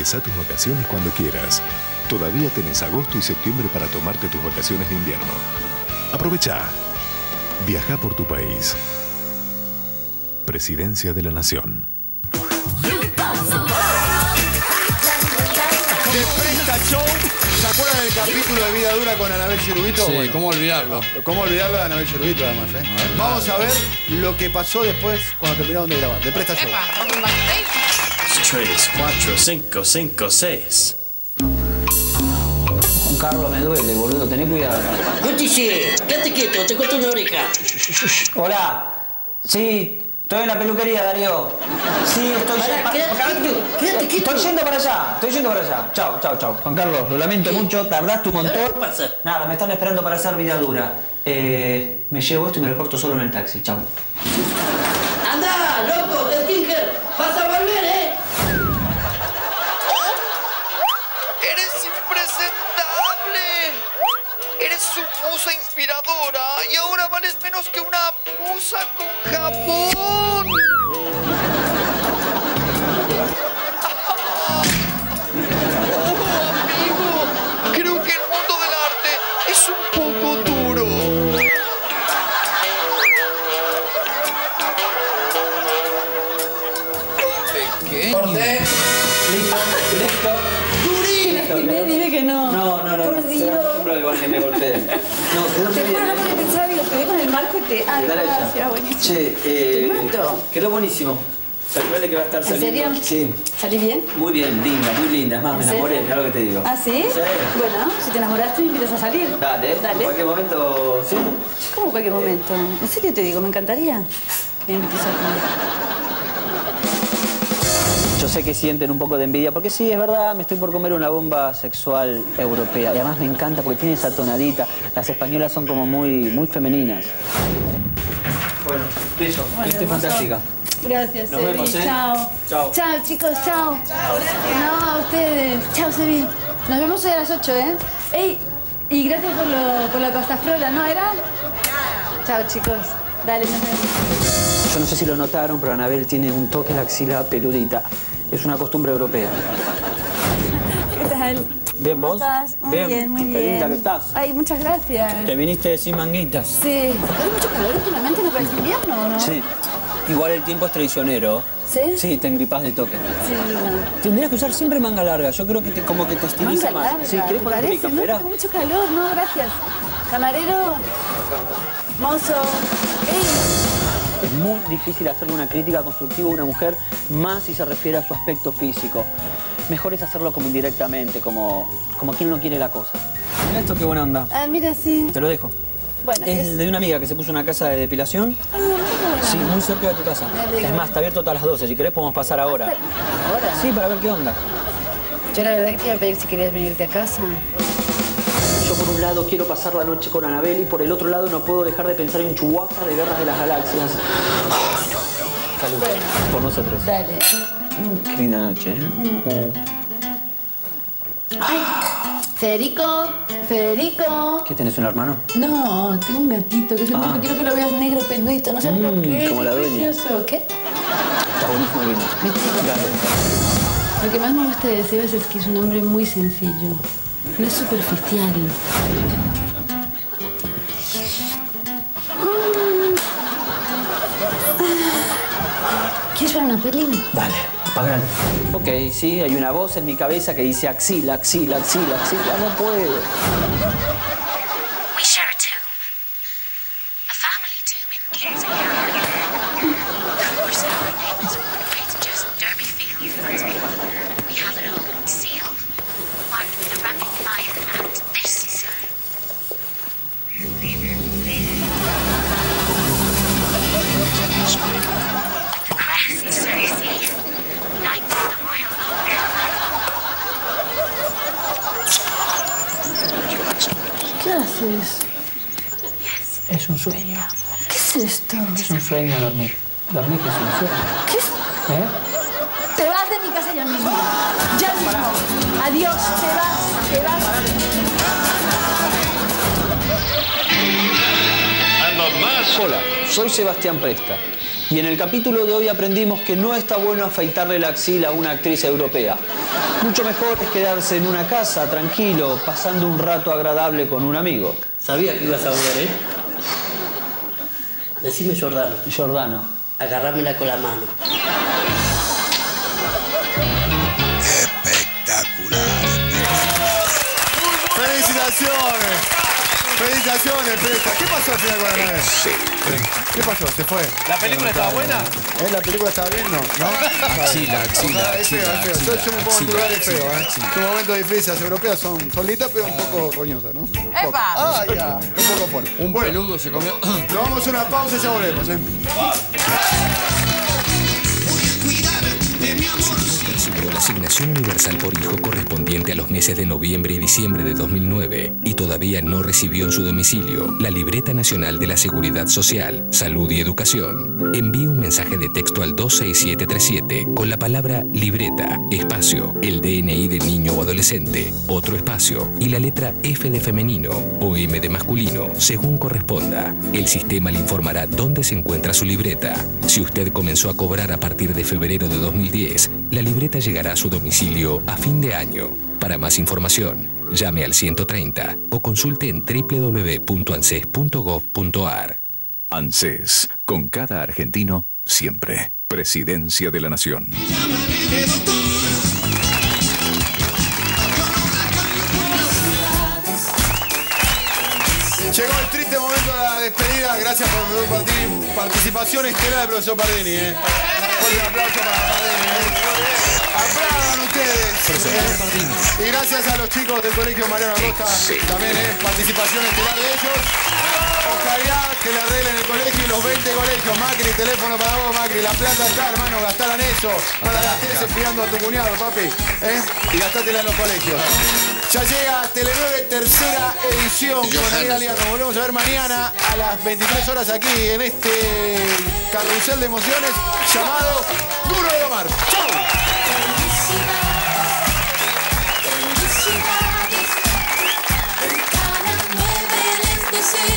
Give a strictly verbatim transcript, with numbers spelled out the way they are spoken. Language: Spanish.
Organiza tus vacaciones cuando quieras. Todavía tenés agosto y septiembre para tomarte tus vacaciones de invierno. Aprovecha. Viaja por tu país. Presidencia de la Nación. De Presta Show. ¿Se acuerdan del capítulo de Vida Dura con Anabel Cherubito? Sí, bueno, ¿cómo olvidarlo? ¿Cómo olvidarlo de Anabel Cherubito, además? ¿eh? Vamos a ver lo que pasó después cuando terminaron de grabar. De Presta Show. tres, cuatro, cinco, cinco, seis. Juan Carlos, me duele, boludo, tené cuidado. ¿Qué te hice? Quédate quieto, te corto una oreja. Hola. Sí, estoy en la peluquería, Darío. Sí, estoy Pará, quédate quieto, quédate quieto. Estoy yendo para allá, estoy yendo para allá. Chao, chao, chao. Juan Carlos, lo lamento ¿Qué? mucho, tardaste un montón. ¿Qué pasa? Nada, me están esperando para hacer vida dura. Eh, me llevo esto y me recorto solo en el taxi. Chao. ¡Anda, loco! ¡El Tinker! ¡Vas a volver, eh! ¡Eres impresentable! Eres su musa inspiradora y ahora vales menos que una musa con jabón. Oh, amigo, creo que el mundo del arte es un poco duro. Pequeño. Corté. Listo, listo. Lastimé, dime que no. No, no, no. Por no. Dios. Se acostumbra igual que me golpeen. No, quedó Te muy juro, bien. no porque pensaba que lo pegué con el marco y te... Ay, Dale ella. gracias, buenísimo. Che, eh, Te mato. quedó buenísimo. Calculale que va a estar ¿En saliendo. serio? Sí. ¿Salí bien? Muy bien, linda, muy linda. Es más, ¿En me serio? enamoré, claro que te digo. ¿Ah, sí? Sí. Bueno, si te enamoraste, me invitas a salir. Dale, Dale. en cualquier momento, sí. ¿Cómo en cualquier momento? ¿En serio te digo? Me encantaría que me invites a comer. Yo sé que sienten un poco de envidia, porque sí, es verdad, me estoy por comer una bomba sexual europea. Y además me encanta porque tiene esa tonadita. Las españolas son como muy, muy femeninas. Bueno, beso. Bueno, Fuiste hermoso. fantástica. Gracias, Nos Sebi. vemos, ¿eh? Chao. Chao. Chao, chicos, chao. Chao, gracias. No, a ustedes. Chao, Sebi. Nos vemos hoy a las ocho, ¿eh? Ey, y gracias por, lo, por la pasta frola, ¿no era? Chao, chicos. Dale, nos vemos. Yo no sé si lo notaron, pero Anabel tiene un toque en la axila peludita. Es una costumbre europea. ¿Qué tal? Bien, ¿Cómo ¿vos? estás? Muy Bien. bien, muy bien. Qué linda que estás. Ay, muchas gracias. Te viniste sin manguitas. Sí. ¿Hay mucho calor últimamente? ¿No parece invierno o no? Sí. Igual el tiempo es traicionero. ¿Sí? Sí, te engripás de toque. Sí, no. Tendrías que usar siempre manga larga. Yo creo que te, como que te estiliza Manga más. larga, Sí, ¿querés ¿te ponerte mi parece? No, campera? hace mucho calor, no, gracias. Camarero, mozo. ¡Ey! Es muy difícil hacerle una crítica constructiva a una mujer, más si se refiere a su aspecto físico. Mejor es hacerlo como indirectamente, como, como quien no quiere la cosa. Mira esto, qué buena onda. Ah, mira, sí. Te lo dejo. Bueno, Es es... de una amiga que se puso una casa de depilación. Ah, muy buena. Sí, muy cerca de tu casa. Me alegro. Es más, está abierto hasta las doce. Si querés podemos pasar ahora. ¿Ahora? Sí, para ver qué onda. Yo la verdad que te iba a pedir si querías venirte a casa. Yo por un lado quiero pasar la noche con Anabel y por el otro lado no puedo dejar de pensar en Chihuahua de Guerras de las Galaxias. Ay, no. Salud. Bueno. Por nosotros. Dale. Qué linda noche, ¿eh? Ay, Federico, Federico. ¿Qué tenés, un hermano? No, tengo un gatito que es hermoso. Ah. Quiero que lo veas negro, pendudito. No sé por Mm, qué. como la es dueña. precioso. ¿Qué? Está buenísimo el vino. Lo que más me gusta de Sebas es que es un hombre muy sencillo. No es superficial. ¿Quieres ver una peli? Dale, apagalo. Ok, sí, hay una voz en mi cabeza que dice axila, axila, axila, axila. No puedo. We share a tomb. A family tomb in Kings Area. We're so our name is Great Just Derby Field. We have it all sealed, marked with a running lion, and this is her. The crest, Cersei. Knights of the Royal Order. ¿Qué haces? Es un sueño. ¿Qué es esto? Es un sueño dormir. Dormir que es un sueño. ¿Qué es? ¿Eh? Te vas de mi casa ya mismo. Ya mismo. Adiós. Te vas. Te vas. Hola, soy Sebastián Presta. Y en el capítulo de hoy aprendimos que no está bueno afeitarle la axila a una actriz europea. Mucho mejor es quedarse en una casa, tranquilo, pasando un rato agradable con un amigo. Sabía que ibas a volver, ¿eh? Decime Jordano. Jordano. Agarrámela con la mano. ¡Felicitaciones! ¡Felicitaciones, Presta! ¿Qué pasó al final con la nave? ¿Qué pasó? ¿Se fue? ¿La película estaba buena? ¿Eh? ¿La película estaba bien? No. ¿No? Axila, axila, Ojalá, es feo, axila, es feo. axila, Yo, yo me pongo en tu lugar, es feo, ¿eh? Son momentos difíciles. Las europeas son, son lindas, pero un poco roñosas, ¿no? ¡Epa! ¡Ah, ya! Un poco fuerte. Un Bueno, peludo se comió. nos vamos a una pausa y ya volvemos, ¿eh? Recibió la asignación universal por hijo correspondiente a los meses de noviembre y diciembre de dos mil nueve y todavía no recibió en su domicilio la Libreta Nacional de la Seguridad Social, Salud y Educación. Envíe un mensaje de texto al dos seis siete tres siete con la palabra libreta, espacio, el D N I del niño o adolescente, otro espacio y la letra F de femenino o M de masculino, según corresponda. El sistema le informará dónde se encuentra su libreta. Si usted comenzó a cobrar a partir de febrero de dos mil diez, la libreta llegará a su domicilio a fin de año. Para más información, llame al ciento treinta o consulte en doble u doble u doble u punto anses punto gov punto ar. ANSES, con cada argentino, siempre. Presidencia de la Nación. Llegó el triste momento de la despedida. Gracias por tu parti- participación estelar del profesor Pardini, ¿eh? Un aplauso para Pardini, ¿eh? Aplaudan ustedes. ¿eh? Y gracias a los chicos del Colegio Mariano Acosta, también, ¿eh? Participación estelar de ellos. Ojalá que le arreglen el colegio y los veinte colegios. Macri, teléfono para vos, Macri. La plata está, hermano, gastaran eso. No la gastés espiando a tu cuñado, papi. ¿eh? Y gastátela en los colegios. Ya llega Telenueve, tercera edición con Ariel Alias. Nos volvemos a ver mañana a las veintitrés horas aquí en este carrusel de emociones llamado Duro de Domar. ¡Chau! Felicidades, el canal nueve les desea.